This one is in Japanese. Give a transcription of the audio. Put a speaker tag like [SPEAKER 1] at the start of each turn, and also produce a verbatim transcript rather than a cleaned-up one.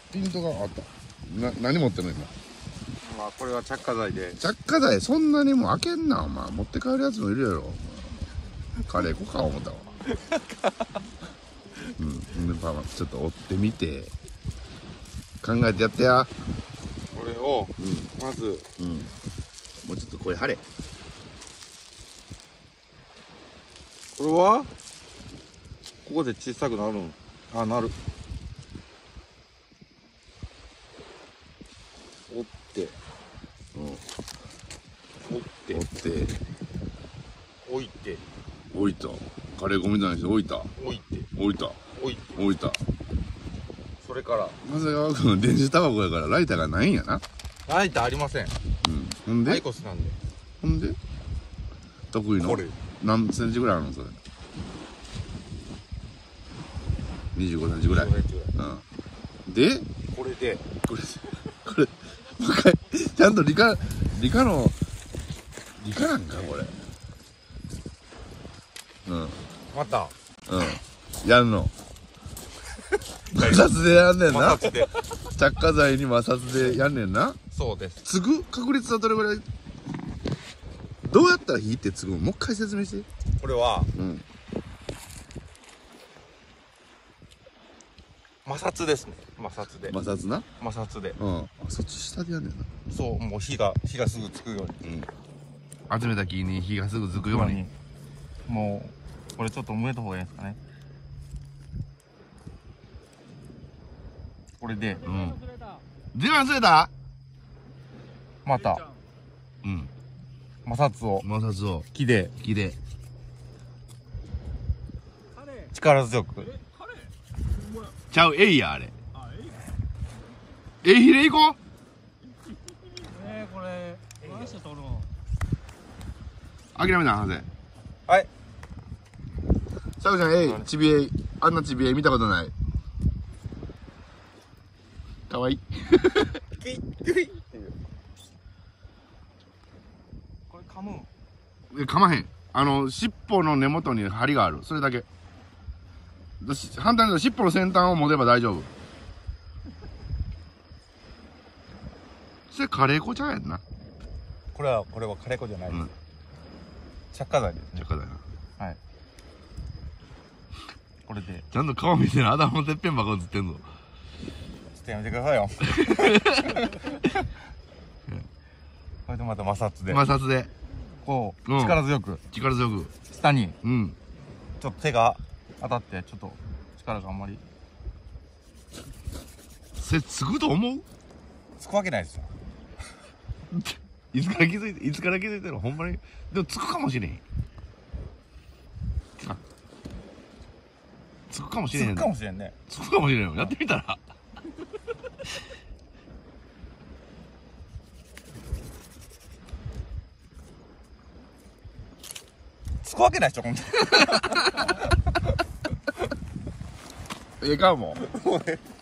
[SPEAKER 1] ピントがあった。な、何持ってんの今。
[SPEAKER 2] まあこれは着火剤で。
[SPEAKER 1] 着火剤そんなにも開けんな、お前。持って帰るやつもいるやろ。カレー粉か思ったわ。うん。で、パパ、ちょっと追ってみて。考えてやってや。
[SPEAKER 2] これを、
[SPEAKER 1] うん。
[SPEAKER 2] まず、
[SPEAKER 1] うん。もうちょっと声張れ。
[SPEAKER 2] これはここで小さくなるん。あ、なる。折って、
[SPEAKER 1] うん。
[SPEAKER 2] 折って
[SPEAKER 1] 折って
[SPEAKER 2] 置いて
[SPEAKER 1] 置いた。カレー粉みたいにして置いた。
[SPEAKER 2] 置いて
[SPEAKER 1] 置いた。
[SPEAKER 2] 置いて
[SPEAKER 1] 置いた。
[SPEAKER 2] それから
[SPEAKER 1] 長谷川君電子タバコやからライターがないんやな。
[SPEAKER 2] ライターありません。
[SPEAKER 1] うんほんで
[SPEAKER 2] アイコスなんで。
[SPEAKER 1] ほんで得意の
[SPEAKER 2] これ
[SPEAKER 1] 何センチぐらいあるのそれ。にじゅうごセンチぐらい。うんで
[SPEAKER 2] これで
[SPEAKER 1] これこれもう一回ちゃんと理科理科の理科なんかこれ。うん
[SPEAKER 2] また
[SPEAKER 1] うんやんの摩擦でやんねんな。
[SPEAKER 2] 摩擦で
[SPEAKER 1] 着火剤に摩擦でやんねんな。
[SPEAKER 2] そうです。
[SPEAKER 1] つぐ確率はどれぐらい。どうやったら火ってつぐの。もう一回説明して。
[SPEAKER 2] これは
[SPEAKER 1] うん
[SPEAKER 2] 摩擦ですね。摩擦で
[SPEAKER 1] 摩擦な。
[SPEAKER 2] 摩擦で
[SPEAKER 1] うんあそっち下でやんねんな。
[SPEAKER 2] そうもう火が火がすぐつくように。
[SPEAKER 1] うん集めた木に火がすぐつくように。
[SPEAKER 2] もうこれちょっと埋めた方がいいですかね。これで
[SPEAKER 1] うん時間ずれた。
[SPEAKER 2] また
[SPEAKER 1] うん
[SPEAKER 2] 摩擦を
[SPEAKER 1] 摩擦を
[SPEAKER 2] 木で
[SPEAKER 1] 木で
[SPEAKER 2] 力強く。
[SPEAKER 1] ちゃうエイやあれ。エイヒレ行こう。
[SPEAKER 3] えー、これ何して取るの。
[SPEAKER 1] 諦めなはぜ。
[SPEAKER 2] はい。
[SPEAKER 1] さくちゃんエイちびエイあんなちびエイ見たことない。かわいい。
[SPEAKER 2] キッキュイっていう。これ噛むん。
[SPEAKER 1] え噛まへん。あの尻尾の根元に針がある。それだけ。だし反対に尻尾の先端を持てば大丈夫。それカレー粉ちゃうやんな。
[SPEAKER 2] これはこれはカレー粉じゃないです。
[SPEAKER 1] うん。
[SPEAKER 2] 着火剤ですね。
[SPEAKER 1] 着火剤な。
[SPEAKER 2] はい。これで
[SPEAKER 1] ちゃんと顔見てな。頭のてっぺんばっか映ってんぞ。
[SPEAKER 2] ちょっとやめてくださいよ。これでまた摩擦で
[SPEAKER 1] 摩擦で
[SPEAKER 2] こう、
[SPEAKER 1] うん
[SPEAKER 2] 力強く
[SPEAKER 1] 力強く。
[SPEAKER 2] 下に
[SPEAKER 1] うん
[SPEAKER 2] ちょっと手が当たってちょっと力があんまり
[SPEAKER 1] それつくと思う。
[SPEAKER 2] つくわけないですよ。
[SPEAKER 1] いつから気づいていつから気づいてるのほんまに。でもつくかもしれん。あつくかもしれへん。
[SPEAKER 2] つくかもしれんね。
[SPEAKER 1] つくかもしれんよ。やってみたら。
[SPEAKER 2] つくわけないでしょ、こんな。
[SPEAKER 1] ええかも。
[SPEAKER 2] もうね